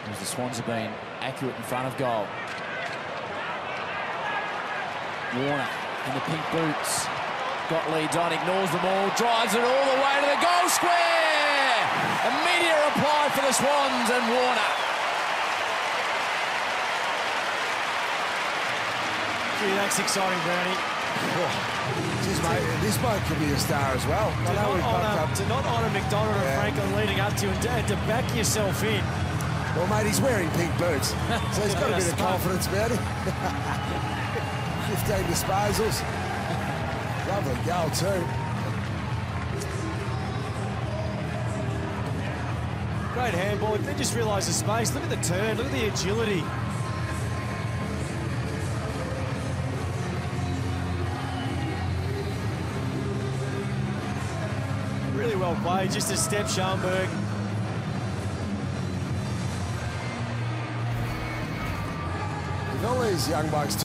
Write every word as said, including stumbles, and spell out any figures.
As the Swans have been accurate in front of goal. Warner in the pink boots. Got leads on, ignores them all, drives it all the way to the goal square! Immediate reply for the Swans and Warner. Gee, that's exciting, Brownie. Jeez, mate, this bloke could be a star as well. To not, honour, to not honour McDonald and yeah. Franklin leading up to and, to and to back yourself in. Well, mate, he's wearing pink boots, so he's got a bit of confidence about him. fifteen disposals. Lovely goal too. Great handball. They just realised the space. Look at the turn. Look at the agility. Really well played. Just a step, Schallenberg. With all these young blokes